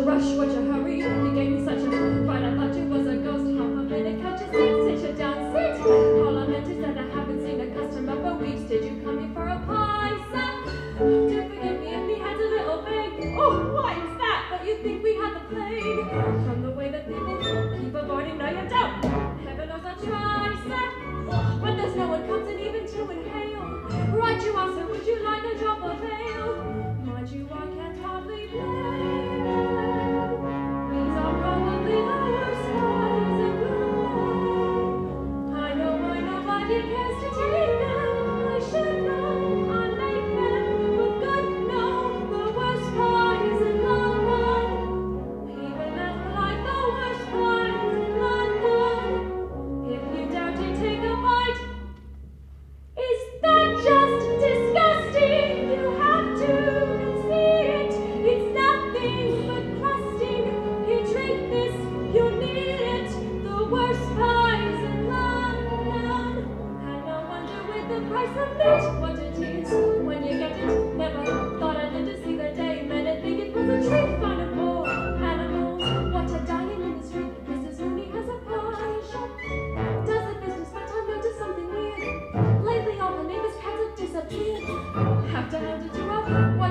you rush? What you hurry? You gave me such a fright. I thought you was a ghost. Half a minute, can't you sit you down, sit. All I meant is that I haven't seen a customer for weeks. Did you come here for a pie, sir? Do forgive me if we had a little vague. Oh, why is that? But you think we had the plague? From the way that people keep avoiding, no you don't. Heaven knows I try, sir. But there's no one comes in even to inhale. Right you are, sir, would you like a drop of ale? Mind you, I can't hardly blame them. These are probably the worst times of life. I know nobody cares to take them. I should know, I make them. But good, no, the worst pies in London. Even that's like the worst pies in London. If you doubt it, take a bite. Is that just disgusting? You have to concede it. It's nothing but crusting. You drink this, you need it. The worst pies in London. And no wonder with the price of meat, what it is when you get it. Never thought I'd live to see the day. Men would think it was a treat. Find a more animals. What a dying industry. Mrs. Rooney has a pie shop. Does the business, but I've noticed something weird. Lately all the neighbors' cats have disappeared. Have to hand it to her.